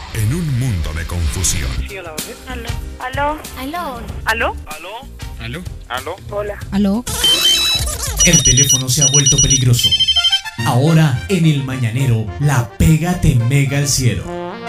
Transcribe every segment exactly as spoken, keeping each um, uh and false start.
En un mundo de confusión. Sí, hola, ¿vale? Aló. Aló. Aló. ¿Aló? ¿Aló? ¿Aló? ¿Aló? Hola. Aló. El teléfono se ha vuelto peligroso. Ahora, en el mañanero, la pega te mega al cielo.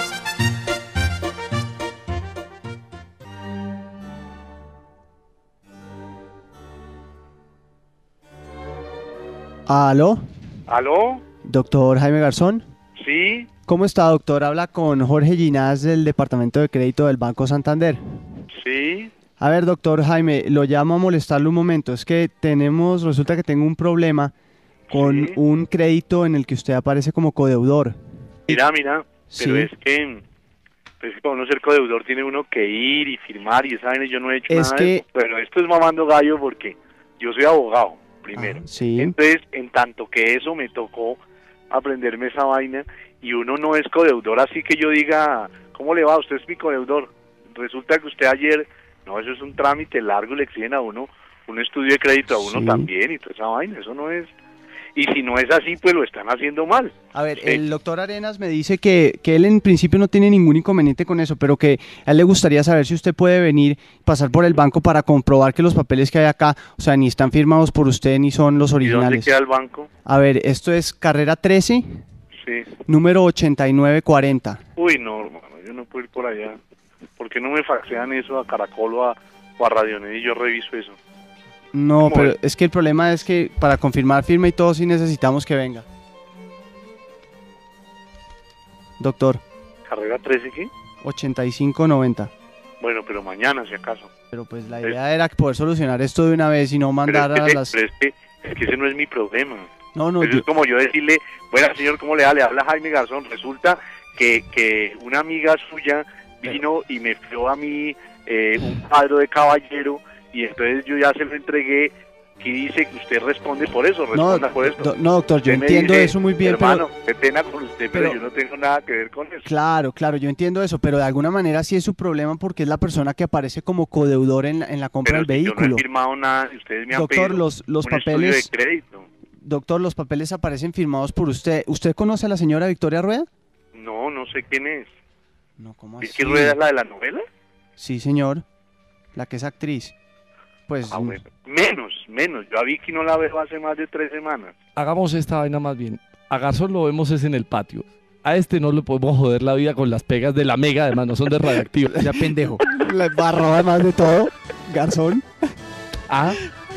¿Aló? ¿Aló? Doctor Jaime Garzón. ¿Sí? ¿Cómo está, doctor? Habla con Jorge Ginás del Departamento de Crédito del Banco Santander. ¿Sí? A ver, doctor Jaime, lo llamo a molestarle un momento. Es que tenemos, resulta que tengo un problema con Sí. un crédito en el que usted aparece como codeudor. Mira, mira, pero Sí. es que... Pues para uno ser codeudor tiene uno que ir y firmar y esa vaina yo no he hecho Es nada que- de eso. Pero esto es mamando gallo porque yo soy abogado, primero. Ah, sí. Entonces, en tanto que eso me tocó aprenderme esa vaina y uno no es codeudor, así que yo diga, ¿cómo le va? Usted es mi codeudor. Resulta que usted ayer, no, eso es un trámite largo, le exigen a uno un estudio de crédito a uno Sí. también y toda esa vaina, eso no es... Y si no es así, pues lo están haciendo mal. A ver, Sí. el doctor Arenas me dice que, que él en principio no tiene ningún inconveniente con eso, pero que a él le gustaría saber si usted puede venir, pasar por el banco para comprobar que los papeles que hay acá, o sea, ni están firmados por usted ni son los ¿Y dónde originales. queda el banco? A ver, esto es carrera trece, Sí. número ochenta y nueve cuarenta. Uy, no, hermano, yo no puedo ir por allá. ¿Por qué no me faxean eso a Caracol o a, o a Radionet y yo reviso eso? No, ¿Cómo pero es? es que el problema es que para confirmar firma y todo sí necesitamos que venga. Doctor, ¿Carrera trece qué? ochenta y cinco noventa. Bueno, pero mañana, si acaso. Pero pues la idea era poder solucionar esto de una vez y no Pero mandar es, a que, las... pero es, que, es que ese no es mi problema. No, no, Eso yo- es como yo decirle, bueno, señor, ¿cómo le da? Le habla Jaime Garzón. Resulta que, que una amiga suya vino y me dio a mí eh, un cuadro de caballero y entonces yo ya se lo entregué y dice que usted responde por eso, no, responda por eso. do- no, doctor, yo Usted me entiendo dice, eso muy bien, hermano, pero... qué pena con usted, pero, pero- yo no tengo nada que ver con eso. Claro, claro, yo entiendo eso, pero de alguna manera sí es su problema porque es la persona que aparece como codeudor en la, en la compra Pero del si yo no vehículo. he firmado nada y ustedes me han Doctor, pedido los, los un estudio papeles... de crédito. Doctor, los papeles aparecen firmados por usted. ¿Usted conoce a la señora Victoria Rueda? No, no sé quién es. No, ¿cómo ¿Vicky Rueda es la de la novela? Sí, señor. La que es actriz. Pues... Ah, bueno. Menos, menos. Yo a Vicky no la veo hace más de tres semanas. Hagamos esta vaina más bien. A Garzón lo vemos es en el patio. A este no le podemos joder la vida con las pegas de la mega, además no son de radioactivo. Ya pendejo. La barro además de todo. Garzón. Ah,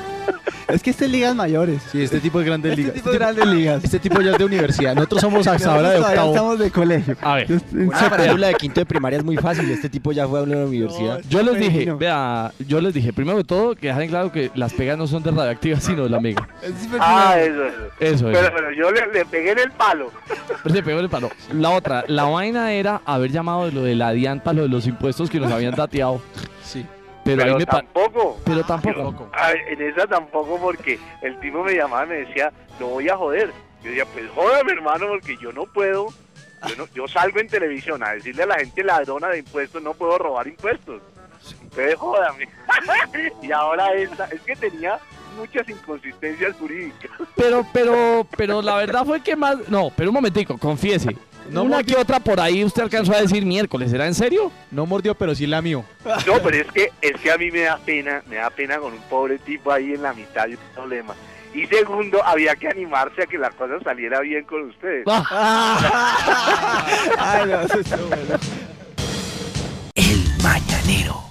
Es que este es ligas mayores. Sí, este tipo de grandes Este ligas. tipo de grandes ligas. Este tipo ya es de universidad. Nosotros somos hasta ahora de Nosotros todavía octavo. estamos de colegio. a ver. Una parábola de quinto de primaria es muy fácil. Este tipo ya fue a una universidad. Yo les dije, Bueno. vea, yo les dije, primero de todo, que dejen claro que las pegas no son de radioactivas, sino de la mega. Ah, eso, eso. Eso es. Pero, pero yo le, le pegué en el palo. Se pegó el palo. La otra, la vaina era haber llamado de lo de la DIAN para lo de los impuestos que nos habían dateado. Sí. Pero, Pero ahí me pa- tampoco. Pero tampoco. A ver, en esa tampoco porque el tipo me llamaba y me decía, lo voy a joder. Yo decía, pues jódame hermano porque yo no puedo. Yo, no, yo salgo en televisión a decirle a la gente ladrona de impuestos, no puedo robar impuestos. Entonces jódame. Y ahora esta, es que tenía muchas inconsistencias jurídicas. Pero, pero, pero la verdad fue que más. No, pero un momentico, confiese. No Una mordió. que otra por ahí usted alcanzó a decir miércoles, ¿era en serio? No mordió, pero sí la mío. No, pero es que, es que a mí me da pena, me da pena con un pobre tipo ahí en la mitad del problema. Y segundo, había que animarse a que la cosa saliera bien con ustedes. Ay, no, eso está bueno. El mañanero.